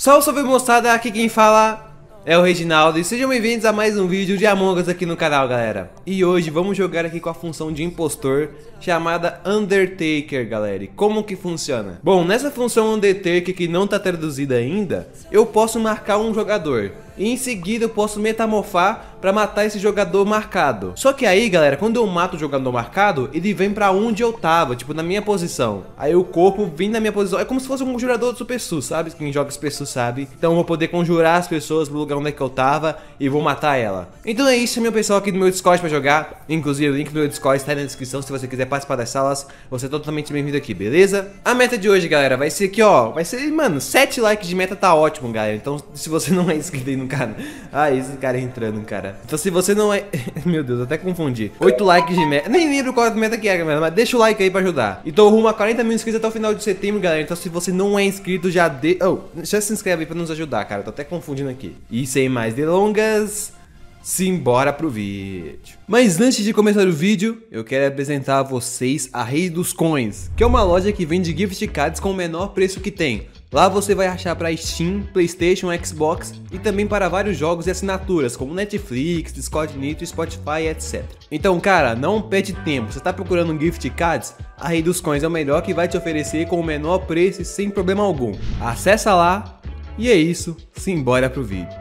Salve, salve moçada, aqui quem fala é o Reginaldo e sejam bem-vindos a mais um vídeo de Among Us aqui no canal, galera. E hoje vamos jogar aqui com a função de impostor chamada Undertaker, galera. E como que funciona? Bom, nessa função Undertaker que não tá traduzida ainda, eu posso marcar um jogador e em seguida eu posso metamorfar pra matar esse jogador marcado. Só que aí, galera, quando eu mato o jogador marcado, ele vem pra onde eu tava, tipo na minha posição. Aí o corpo vem na minha posição, é como se fosse um conjurador do Super Sus, sabe? Quem joga Super Sus sabe. Então eu vou poder conjurar as pessoas pro lugar onde é que eu tava e vou matar ela. Então é isso, meu pessoal aqui no meu Discord pra jogar. Inclusive o link do meu Discord está aí na descrição, se você quiser participar das salas, você é totalmente bem-vindo aqui, beleza? A meta de hoje, galera, vai ser aqui, ó. Vai ser, mano, 7 likes de meta tá ótimo, galera. Então se você não é inscrito aí no canal... Ah, esse cara entrando, cara. Então se você não é... Meu Deus, até confundi. 8 likes de meta. Nem lembro qual meta que é, galera, mas deixa o like aí pra ajudar. Então rumo a 40 mil inscritos até o final de setembro, galera. Então se você não é inscrito, já já se inscreve aí pra nos ajudar, cara. Tô até confundindo aqui. E sem mais delongas, simbora pro vídeo. Mas antes de começar o vídeo, eu quero apresentar a vocês a Rei dos Coins, que é uma loja que vende gift cards com o menor preço que tem. Lá você vai achar para Steam, Playstation, Xbox e também para vários jogos e assinaturas como Netflix, Discord Nitro, Spotify, etc. Então, cara, não perde tempo. Você tá procurando um gift cards? A Rei dos Coins é o melhor que vai te oferecer com o menor preço e sem problema algum. Acessa lá e é isso, simbora pro vídeo.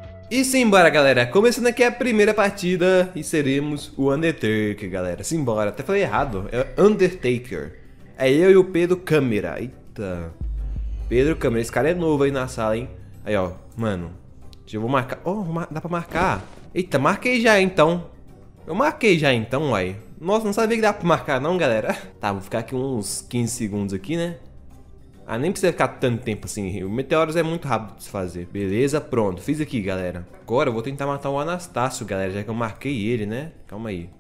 E simbora, galera, começando aqui a primeira partida e seremos o Undertaker, galera. Simbora, até falei errado, é Undertaker. É eu e o Pedro Câmera, eita... Pedro Câmera, esse cara é novo aí na sala, hein? Aí, ó, mano. Eu vou marcar. Oh, dá pra marcar. Eita, marquei já então. Eu marquei já então, uai. Nossa, não sabia que dá pra marcar não, galera. Tá, vou ficar aqui uns 15 segundos aqui, né? Ah, nem precisa ficar tanto tempo assim. O Meteoros é muito rápido de se fazer. Beleza, pronto. Fiz aqui, galera. Agora eu vou tentar matar o Anastácio, galera. Já que eu marquei ele, né? Calma aí.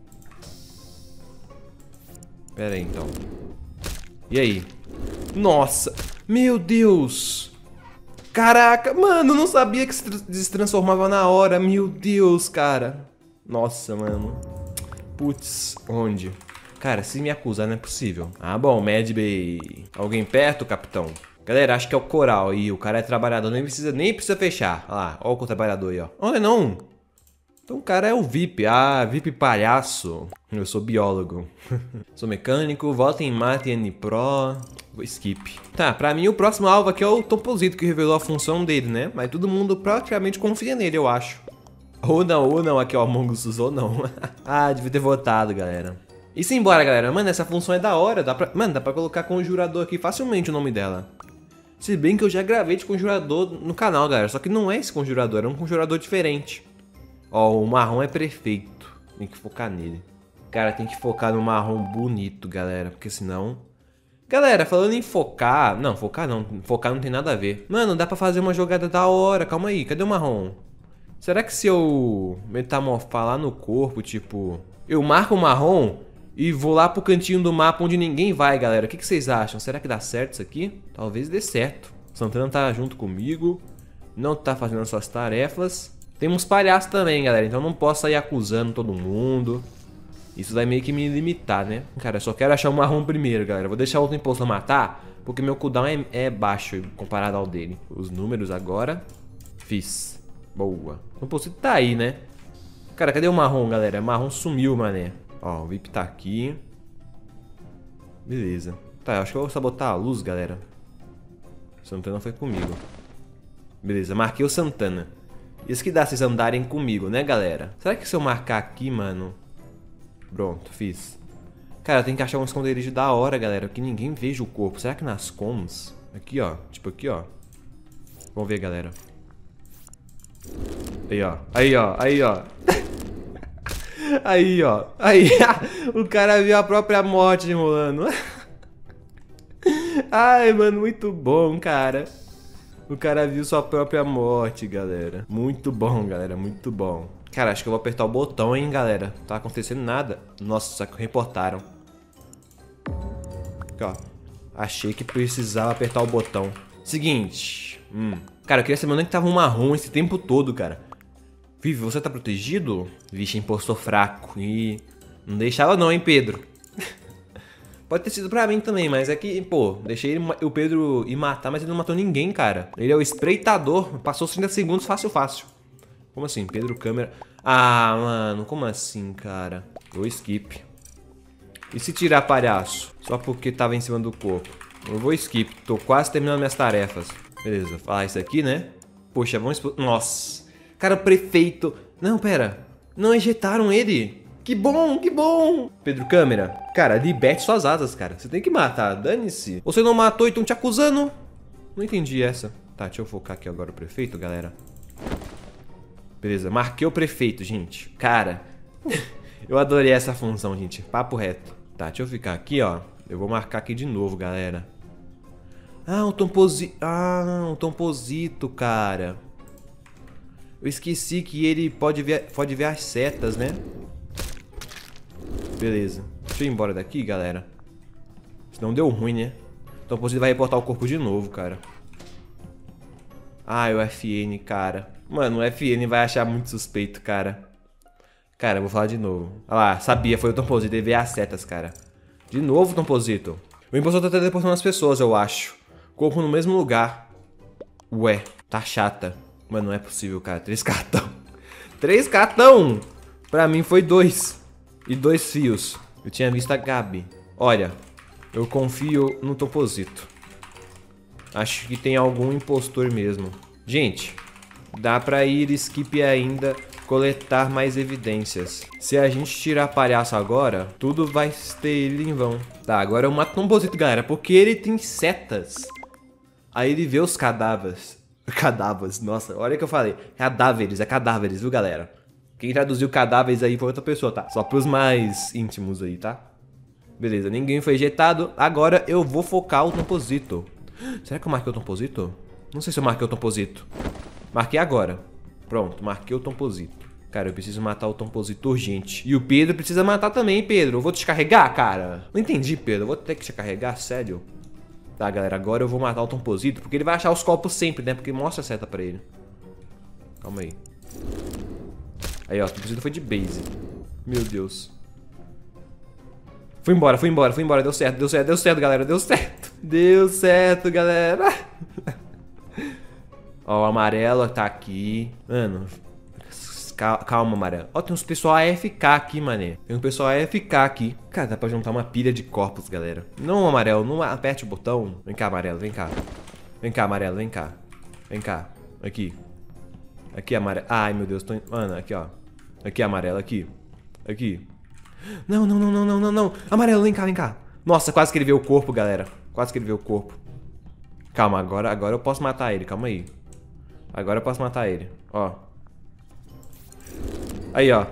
Pera aí, então. E aí? Nossa! Meu Deus! Caraca, mano, não sabia que se transformava na hora. Meu Deus, cara. Nossa, mano. Putz, onde? Cara, se me acusar não é possível. Ah, bom, Mad Bay. Alguém perto, capitão? Galera, acho que é o Coral aí. O cara é trabalhador, nem precisa fechar. Olha lá, olha o trabalhador aí, ó. Olha, não. Então o cara é o VIP. Ah, VIP palhaço. Eu sou biólogo. Sou mecânico, voto em Mate N Pro. Vou skip. Tá, pra mim o próximo alvo aqui é o Tomposito, que revelou a função dele, né? Mas todo mundo praticamente confia nele, eu acho. Ou não, aqui ó, Among Us ou não. Ah, devia ter votado, galera. E simbora, galera. Mano, essa função é da hora. Mano, dá pra colocar conjurador aqui facilmente o nome dela. Se bem que eu já gravei de conjurador no canal, galera. Só que não é esse conjurador, é um conjurador diferente. Ó, o marrom é perfeito. Tem que focar nele. Cara, tem que focar no marrom bonito, galera. Porque senão... Galera, falando em focar... Não, focar não. Focar não tem nada a ver. Mano, dá pra fazer uma jogada da hora. Calma aí, cadê o marrom? Será que se eu metamorfar lá no corpo, tipo... Eu marco o marrom e vou lá pro cantinho do mapa onde ninguém vai, galera. O que vocês acham? Será que dá certo isso aqui? Talvez dê certo. Santana tá junto comigo. Não tá fazendo as suas tarefas. Temos palhaços também, galera. Então não posso sair acusando todo mundo. Isso vai meio que me limitar, né? Cara, eu só quero achar o marrom primeiro, galera. Vou deixar outro impostor matar, porque meu cooldown é baixo comparado ao dele. Os números agora. Fiz. Boa. O impostor tá aí, né? Cara, cadê o marrom, galera? O marrom sumiu, mané. Ó, o VIP tá aqui. Beleza. Tá, eu acho que eu vou sabotar a luz, galera. Santana foi comigo. Beleza, marquei o Santana. Isso que dá vocês andarem comigo, né, galera? Será que se eu marcar aqui, mano... Pronto, fiz. Cara, tem que achar um esconderijo da hora, galera, que ninguém veja o corpo. Será que nas coms? Aqui, ó. Tipo aqui, ó. Vamos ver, galera. Aí, ó. Aí, ó. Aí, ó. Aí, ó. Aí. O cara viu a própria morte enrolando. Ai, mano, muito bom, cara. O cara viu sua própria morte, galera. Muito bom, galera, muito bom. Cara, acho que eu vou apertar o botão, hein, galera. Não tá acontecendo nada. Nossa, só que reportaram. Aqui, ó. Achei que precisava apertar o botão. Seguinte. Cara, eu queria saber onde é que tava um marrom esse tempo todo, cara. Vivi, você tá protegido? Vixe, impostor fraco. E não deixava não, hein, Pedro. Pode ter sido pra mim também, mas é que, pô, deixei o Pedro ir matar, mas ele não matou ninguém, cara. Ele é o espreitador, passou 30 segundos fácil, fácil. Como assim? Pedro câmera... Ah, mano, como assim, cara? Vou skip. E se tirar palhaço? Só porque tava em cima do corpo. Eu vou skip, tô quase terminando minhas tarefas. Beleza, falar isso aqui, né? Poxa, vamos... Nossa. Cara, o prefeito... Não, pera. Não ejetaram ele. Que bom, que bom. Pedro câmera. Cara, liberte suas asas, cara. Você tem que matar, dane-se. Você não matou e estão te acusando? Não entendi essa. Tá, deixa eu focar aqui agora o prefeito, galera. Beleza, marquei o prefeito, gente. Cara, eu adorei essa função, gente. Papo reto. Tá, deixa eu ficar aqui, ó. Eu vou marcar aqui de novo, galera. Ah, um Tomposito. Ah, um Tomposito, cara. Eu esqueci que ele pode ver as setas, né? Beleza. Deixa eu ir embora daqui, galera. Senão deu ruim, né? Então o Tomposito vai reportar o corpo de novo, cara. Ah, o FN, cara. Mano, o FN vai achar muito suspeito, cara. Cara, eu vou falar de novo. Olha lá, sabia, foi o Tomposito. Ele vê as setas, cara. De novo, Tomposito. O impostor tá teleportando as pessoas, eu acho. Corpo no mesmo lugar. Ué, tá chata. Mano, não é possível, cara. 3 cartão. 3 cartão! Pra mim foi 2. E 2 fios. Eu tinha visto a Gabi. Olha, eu confio no Tomposito. Acho que tem algum impostor mesmo. Gente, dá pra ir skip ainda, coletar mais evidências. Se a gente tirar palhaço agora, tudo vai ter ido em vão. Tá, agora eu mato o Tomposito, galera, porque ele tem setas. Aí ele vê os cadáveres. Cadáveres, nossa, olha o que eu falei. Cadáveres, é cadáveres, viu, galera? Quem traduziu cadáveres aí foi outra pessoa, tá? Só pros mais íntimos aí, tá? Beleza, ninguém foi ejetado. Agora eu vou focar o Tomposito. Será que eu marquei o Tomposito? Não sei se eu marquei o Tomposito. Marquei agora. Pronto, marquei o Tomposito. Cara, eu preciso matar o Tomposito urgente. E o Pedro precisa matar também, Pedro. Eu vou descarregar, cara. Não entendi, Pedro. Eu vou ter que descarregar? Sério? Tá, galera, agora eu vou matar o Tomposito, porque ele vai achar os copos sempre, né? Porque mostra a seta pra ele. Calma aí. Aí, ó, o Tomposito foi de base. Meu Deus. Fui embora, fui embora, fui embora. Deu certo, deu certo, deu certo, galera. Deu certo. Deu certo, galera. Ó, o amarelo tá aqui. Mano, calma, amarelo. Ó, tem uns pessoal AFK aqui, mané. Tem um pessoal AFK aqui. Cara, dá pra juntar uma pilha de corpos, galera. Não, amarelo, não aperte o botão. Vem cá, amarelo, vem cá. Vem cá, amarelo, vem cá. Vem cá. Aqui. Aqui, amarelo. Ai, meu Deus, tô... Mano, aqui, ó. Aqui, amarelo, aqui. Aqui. Não, não, não, não, não, não, não. Amarelo, vem cá, vem cá. Nossa, quase que ele vê o corpo, galera. Quase que ele vê o corpo. Calma, agora eu posso matar ele, calma aí. Agora eu posso matar ele, ó. Aí, ó.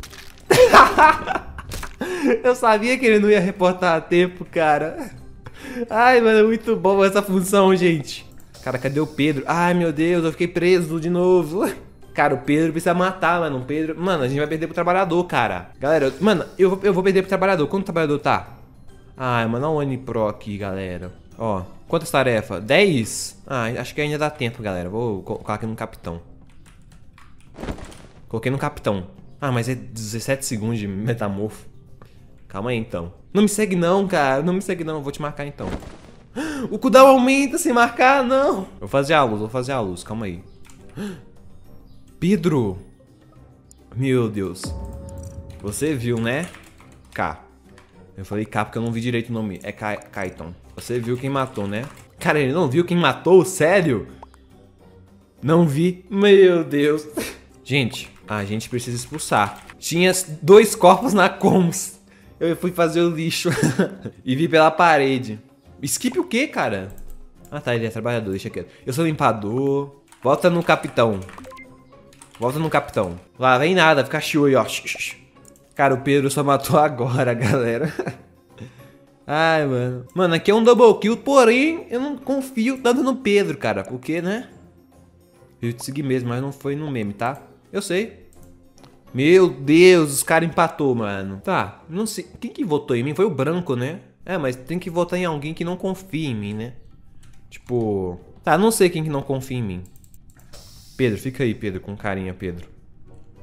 Eu sabia que ele não ia reportar a tempo, cara. Ai, mano, é muito bom essa função, gente. Cara, cadê o Pedro? Ai, meu Deus, eu fiquei preso de novo. Cara, o Pedro precisa matar, mano. O Pedro... Mano, a gente vai perder pro trabalhador, cara. Galera, mano, eu vou perder pro trabalhador. Quanto o trabalhador tá? Ai, mano, olha o Unipro aqui, galera. Ó, quantas tarefas? 10? Ah, acho que ainda dá tempo, galera. Vou colocar aqui no capitão. Coloquei no capitão. Ah, mas é 17 segundos de metamorfo. Calma aí, então. Não me segue não, cara. Não me segue não. Eu vou te marcar, então. O cooldown aumenta sem marcar, não. Vou fazer a luz, vou fazer a luz. Calma aí. Pedro. Meu Deus. Você viu, né? K. Eu falei K porque eu não vi direito o nome. É Kaiton. Você viu quem matou, né? Cara, ele não viu quem matou? Sério? Não vi. Meu Deus. Gente, a gente precisa expulsar. Tinha 2 corpos na Coms. Eu fui fazer o lixo. E vi pela parede. Skip o quê, cara? Ah, tá, ele é trabalhador, deixa quieto. Eu sou limpador. Volta no capitão. Volta no capitão. Lá, vem nada, fica chiu aí, ó. Cara, o Pedro só matou agora, galera. Ai, mano. Mano, aqui é um double kill, porém, eu não confio tanto no Pedro, cara. Porque, né? Eu te segui mesmo, mas não foi no meme, tá? Eu sei. Meu Deus, os caras empatou, mano. Tá, não sei. Quem que votou em mim? Foi o branco, né? É, mas tem que votar em alguém que não confia em mim, né? Tipo... Tá, não sei quem que não confia em mim. Pedro, fica aí, Pedro, com carinha, Pedro.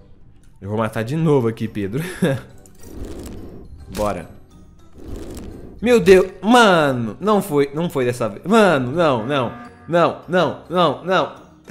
Eu vou matar de novo aqui, Pedro. Bora. Meu Deus, mano, não foi dessa vez. Mano, não.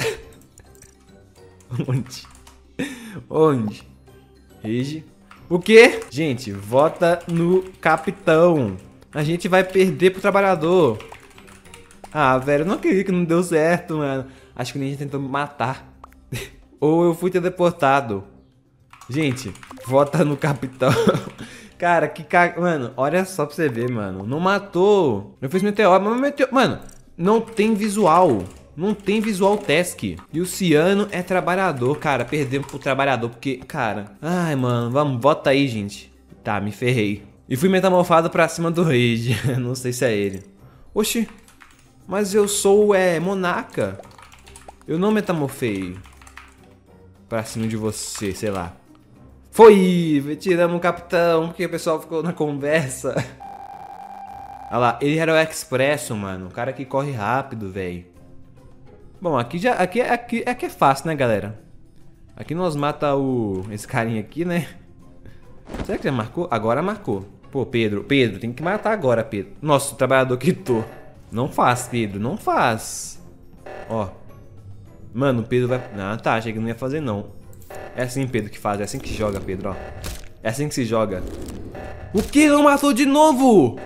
Onde? Rage. O quê? Gente, vota no capitão. A gente vai perder pro trabalhador. Ah, velho, eu não acredito que não deu certo, mano. Acho que o ninja tentou me matar. Ou eu fui teleportado. Gente, vota no capitão. Cara, Mano, olha só pra você ver, mano. Não matou. Eu fiz meteoro, mas meteoro... Mano, não tem visual. Não tem visual task. E o Ciano é trabalhador, cara. Perdemos pro trabalhador, porque... Cara... Ai, mano, vamos, vota aí, gente. Tá, me ferrei. E fui metamorfado pra cima do Rage. Não sei se é ele. Oxi. Mas eu sou, monarca. Eu não metamorfei pra cima de você, sei lá. Foi! Tiramos o capitão, porque o pessoal ficou na conversa. Olha lá, ele era o Expresso, mano. O cara que corre rápido, velho. Bom, aqui é fácil, né, galera? Aqui nós mata esse carinha aqui, né? Será que já marcou? Agora marcou. Pô, Pedro, tem que matar agora, Pedro. Nossa, o trabalhador quitou. Não faz, Pedro, não faz. Ó. Mano, o Pedro vai... Ah, tá, achei que não ia fazer, não. É assim, Pedro, que faz. É assim que joga, Pedro, ó. É assim que se joga. O que? Não matou de novo?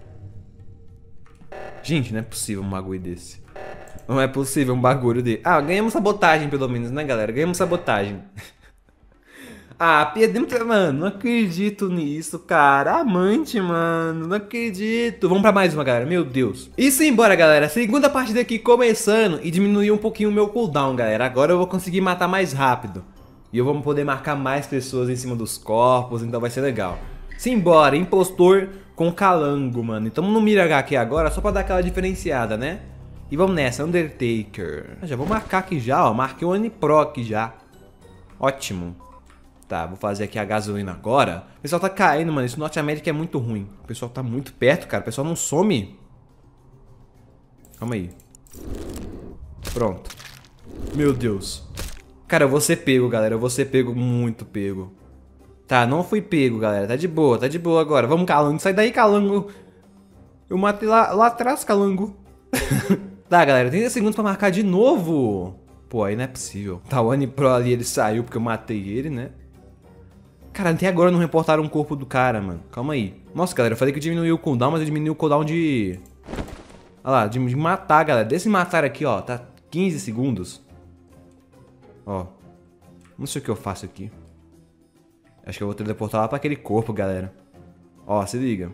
Gente, não é possível um bagulho desse. Não é possível um bagulho desse. Ah, ganhamos sabotagem, pelo menos, né, galera? Ganhamos sabotagem. Ah, perdemos... Mano, não acredito nisso, cara. Amante, mano. Não acredito. Vamos pra mais uma, galera. Meu Deus. E simbora, galera. Segunda partida aqui começando. E diminuiu um pouquinho o meu cooldown, galera. Agora eu vou conseguir matar mais rápido. E eu vou poder marcar mais pessoas em cima dos corpos. Então vai ser legal. Simbora. Impostor com calango, mano. Então no Mira aqui agora, só pra dar aquela diferenciada, né? E vamos nessa. Undertaker. Já vou marcar aqui já, ó. Marquei o Anipro aqui já. Ótimo. Tá, vou fazer aqui a gasolina agora. O pessoal tá caindo, mano. Esse Norte América é muito ruim. O pessoal tá muito perto, cara. O pessoal não some. Calma aí. Pronto. Meu Deus. Cara, eu vou ser pego, galera. Eu vou ser pego, muito pego. Tá, não fui pego, galera. Tá de boa agora. Vamos, Calango. Sai daí, Calango. Eu matei lá atrás, Calango. Tá, galera. 30 segundos pra marcar de novo. Pô, aí não é possível. Tá, o Anipro ali, ele saiu porque eu matei ele, né? Cara, até agora não reportaram o corpo do cara, mano. Calma aí. Nossa, galera, eu falei que diminuiu o cooldown, mas eu diminuiu o cooldown de... Olha lá, de matar, galera. Desse matar aqui, ó, tá 15 segundos. Ó. Não sei o que eu faço aqui. Acho que eu vou teleportar lá pra aquele corpo, galera. Ó, se liga.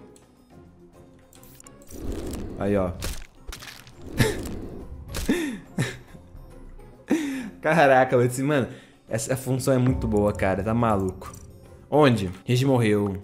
Aí, ó. Caraca, mano, essa função é muito boa, cara. Tá maluco. Onde? Regi morreu.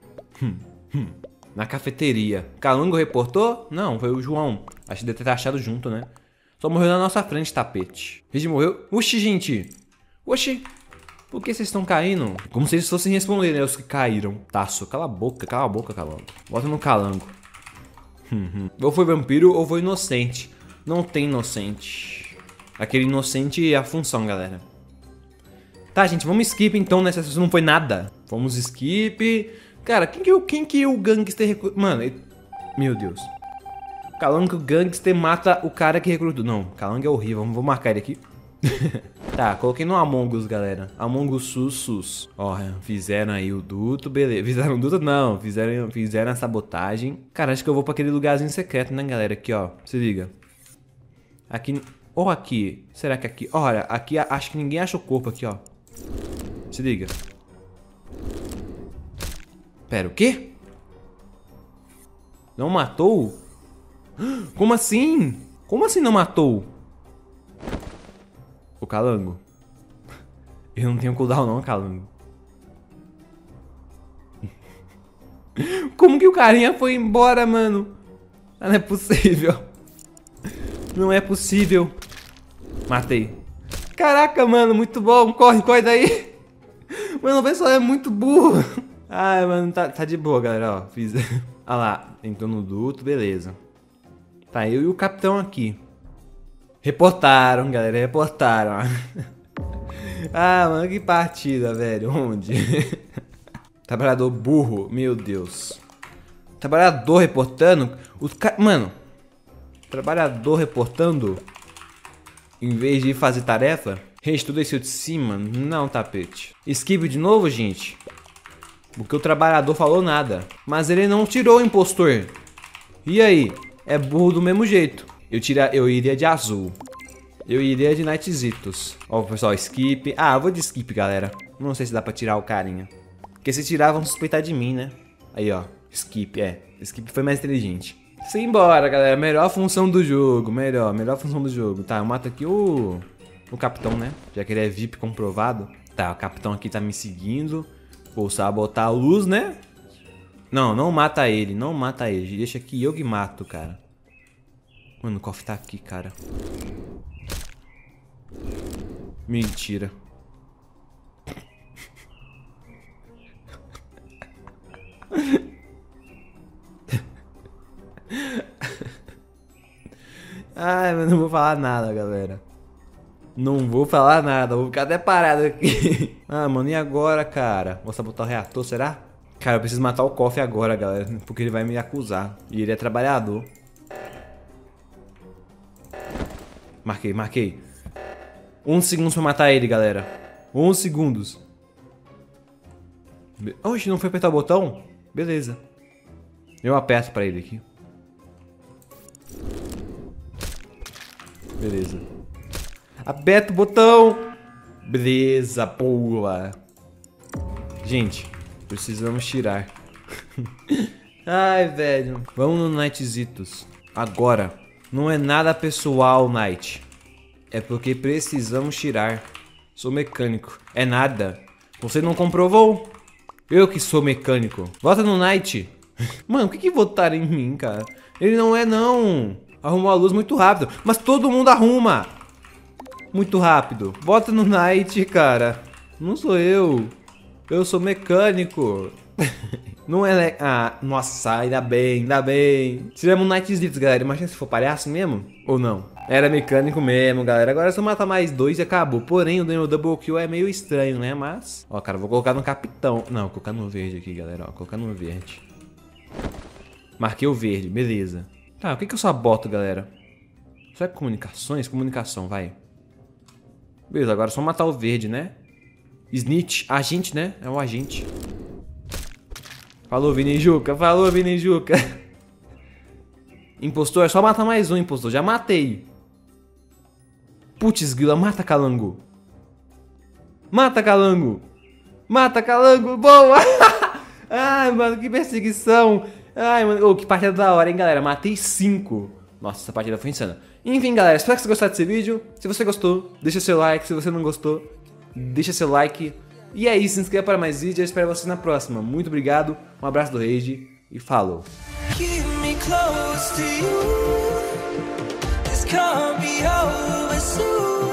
Na cafeteria. Calango reportou? Não, foi o João. Acho que deve ter achado junto, né? Só morreu na nossa frente, tapete. Regi morreu. Oxi, gente. Oxi. Por que vocês estão caindo? Como se eles fossem responder, né? Os que caíram. Taço. Cala a boca, Calango. Bota no Calango. Ou foi vampiro ou foi inocente. Não tem inocente. Aquele inocente é a função, galera. Tá, gente, vamos skip então nessa sessão. Não foi nada. Vamos skip. Cara, quem que o gangster... Mano, meu Deus. Calango que o gangster mata o cara que recrutou. Não, Calango é horrível. Vou marcar ele aqui. Tá, coloquei no Among Us, galera. Among Us sus. Ó, fizeram aí o duto, beleza. Fizeram o duto? Não, fizeram a sabotagem. Cara, acho que eu vou pra aquele lugarzinho secreto, né, galera? Aqui, ó, se liga. Aqui, ou aqui. Será que aqui? Olha, aqui acho que ninguém acha o corpo aqui, ó. Se liga. Pera, o quê? Não matou? Como assim? Como assim não matou? O Calango. Eu não tenho cooldown não, Calango. Como que o carinha foi embora, mano? Ah, não é possível. Não é possível. Matei. Caraca, mano, muito bom. Corre daí. Mano, o pessoal é muito burro. Ai, mano, tá de boa, galera, ó. Fiz... Ah lá, entrou no duto, beleza. Tá, eu e o capitão aqui. Reportaram, galera, reportaram. Ah, mano, que partida, velho. Onde? Trabalhador burro, meu Deus. Trabalhador reportando. Mano, trabalhador reportando em vez de fazer tarefa. Gente, tudo isso de cima? Não, tapete. Skip de novo, gente. Porque o trabalhador falou nada. Mas ele não tirou o impostor. E aí? É burro do mesmo jeito. Eu iria de azul. Eu iria de Nightzitos. Ó, pessoal, skip. Ah, eu vou de skip, galera. Não sei se dá pra tirar o carinha. Porque se tirar, vão suspeitar de mim, né? Aí, ó. Skip, Skip foi mais inteligente. Simbora, galera. Melhor função do jogo. Melhor função do jogo. Tá, eu mato aqui o capitão, né? Já que ele é VIP comprovado. Tá, o capitão aqui tá me seguindo. Vou sabotar a luz, né? Não, não mata ele. Não mata ele. Deixa que eu que mato, cara. Mano, o cofre tá aqui, cara. Mentira. Ai, mas não vou falar nada, galera. Não vou falar nada, vou ficar até parado aqui. Ah, mano, e agora, cara? Vou sabotar o reator, será? Cara, eu preciso matar o cofre agora, galera. Porque ele vai me acusar. E ele é trabalhador. Marquei. 1 segundo pra matar ele, galera. 11 segundos. Oxe, não foi apertar o botão? Beleza. Eu aperto pra ele aqui. Beleza. Aperta o botão. Beleza, boa. Gente, precisamos tirar. Ai, velho. Vamos no Nightzitos. Agora. Não é nada pessoal, Night. É porque precisamos tirar. Sou mecânico. É nada. Você não comprovou? Eu que sou mecânico. Vota no Night. Mano, por que votaram em mim, cara? Ele não é, não. Arrumou a luz muito rápido. Mas todo mundo arruma. Muito rápido. Vota no Night, cara. Não sou eu. Eu sou mecânico. Não é... Ah, nossa, ainda bem. Tiramos Nightzitos, galera. Imagina se for palhaço mesmo. Ou não. Era mecânico mesmo, galera. Agora é só matar mais 2 e acabou. Porém, o double kill é meio estranho, né? Mas... Ó, cara, vou colocar no capitão. Não, vou colocar no verde aqui, galera. Ó, vou colocar no verde. Marquei o verde, beleza. Tá, o que eu saboto, galera? Só é comunicações? Comunicação, vai. Beleza, agora é só matar o verde, né? Snitch, agente, né? É um agente. Falou, Vinijuca. Impostor, é só matar mais um, impostor. Já matei. Putz, grila, mata calango. Mata calango. Boa. Ai, mano, que perseguição. Ai, mano, oh, que partida da hora, hein, galera. Matei 5. Nossa, essa partida foi insana. Enfim, galera, espero que vocês gostaram desse vídeo. Se você gostou, deixa seu like. Se você não gostou, deixa seu like. E é isso, se inscreva para mais vídeos. Eu espero vocês na próxima. Muito obrigado, um abraço do Rage e falou. Keep me close to you. This can't be over soon.